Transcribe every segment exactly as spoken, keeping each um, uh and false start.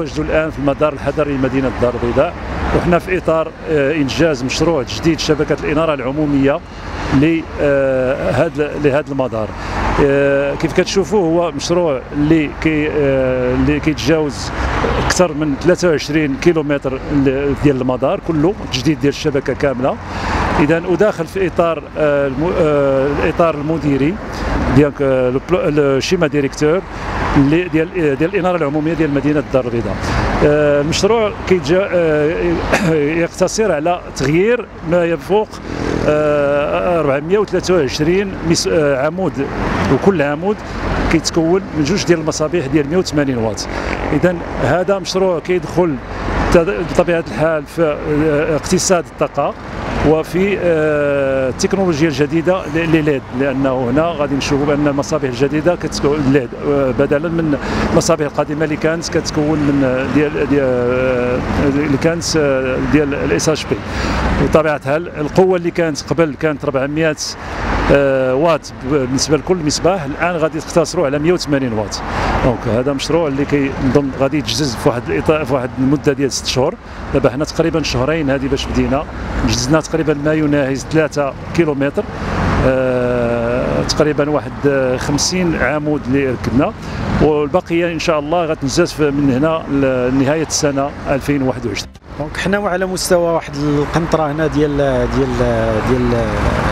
كنتواجدوا الان في المدار الحضري لمدينه الدار البيضاء، وحنا في اطار انجاز مشروع جديد شبكه الاناره العموميه لهذا لهذا المدار. كيف كتشوفوا هو مشروع اللي كي اللي كيتجاوز اكثر من ثلاثة وعشرين كيلومتر ديال المدار كله، تجديد ديال الشبكه كامله. اذا وداخل في اطار الاطار المديري ديال الشيما ديريكتور اللي ديال ديال الاناره العموميه ديال مدينه الدار البيضاء. المشروع يقتصر على تغيير ما يفوق أربعمائة وثلاثة وعشرين عمود، وكل عمود كيتكون من جوج ديال المصابيح ديال مائة وثمانين واط. اذا هذا مشروع كيدخل بطبيعه الحال في اقتصاد الطاقه وفي التكنولوجيا الجديده لليد، لانه هنا غادي نشوفوا بان المصابيح الجديده كتكون ليد بدلا من المصابيح القديمه اللي كانت كتكون من ديال ديال اللي كانت ديال الاس اش بي. بطبيعه الحال القوه اللي كانت قبل كانت أربعمائة واط بالنسبه لكل مصباح، الان غادي تقتصروا على مائة وثمانين واط. دونك هذا مشروع اللي كينظن غادي يتجهز في واحد الاطار في واحد المده ديال ست شهور. دابا حنا تقريبا شهرين هذه باش بدينا، جزنا تقريبا ما يناهز ثلاثة كيلومتر، آه تقريبا واحد خمسين عمود اللي ركبنا، والبقيه ان شاء الله غتنجز من هنا لنهايه السنه ألفين وواحد وعشرين. دونك حنا على مستوى واحد القنطره هنا ديال ديال ديال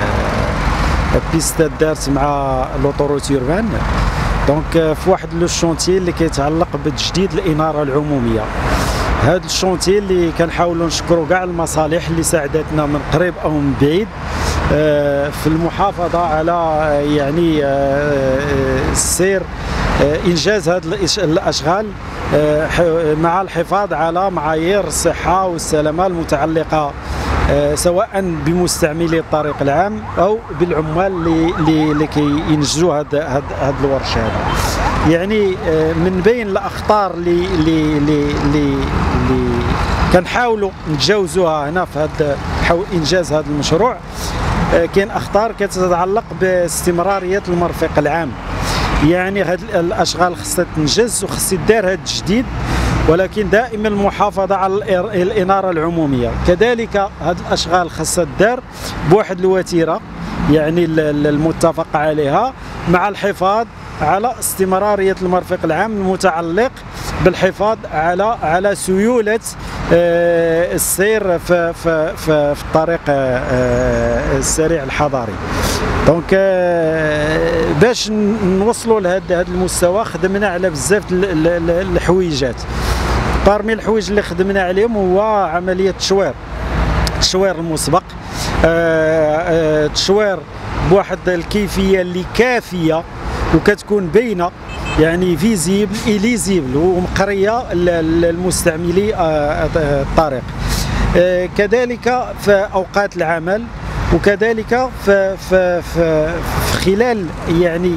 بيست دارت مع لوطوروت يوربان. دونك في واحد لو شونتي اللي كيتعلق بتجديد الاناره العموميه. هذا الشونتي اللي كنحاولوا نشكروا كاع المصالح اللي ساعدتنا من قريب او من بعيد في المحافظه على يعني السير انجاز هذه الاشغال مع الحفاظ على معايير الصحه والسلامه المتعلقه سواء بمستعملي الطريق العام او بالعمال اللي اللي كينجزوا هذا هذا الورش هذا. يعني من بين الاخطار اللي اللي اللي اللي كنحاولوا نتجاوزوها هنا في هذا حول انجاز هذا المشروع، كاين اخطار كتتعلق باستمراريه المرفق العام. يعني هذه الاشغال خصها تنجز وخص يدار هذا التجديد، ولكن دائما المحافظه على الاناره العموميه. كذلك هذه الاشغال خصها تدار بواحد الوتيره يعني المتفق عليها، مع الحفاظ على استمراريه المرفق العام المتعلق بالحفاظ على على سيوله السير في في في, في الطريق السريع الحضاري. دونك باش نوصلوا لهذا هذا المستوى خدمنا على بزاف الحويجات. بارمي الحوايج اللي خدمنا عليهم هو عمليه التشوير، التشوير المسبق، التشوير بواحد الكيفيه اللي كافيه وكتكون باينه، يعني فيزيبل إليزيبل ومقريه للمستعملي الطريق. كذلك في اوقات العمل، وكذلك في في في خلال يعني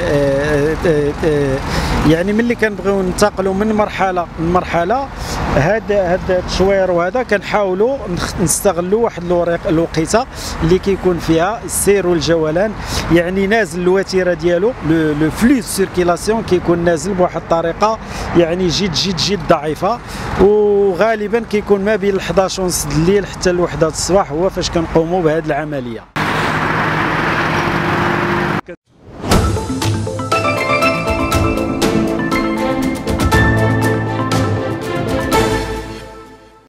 يعني ملي كنبغيو ننتقلوا من مرحله من مرحله هذا هذا التشوير وهذا كنحاولوا نستغلوا واحد الوقيته اللي كيكون فيها السير والجولان، يعني نازل الوتيره ديالو لو فلو سيركيلاسيون كيكون نازل بواحد الطريقه يعني جد جد جد ضعيفه، وغالبا كيكون ما بين الحداش ونص الليل حتى الوحده الصباح هو فاش كنقوموا بهذه العمليه.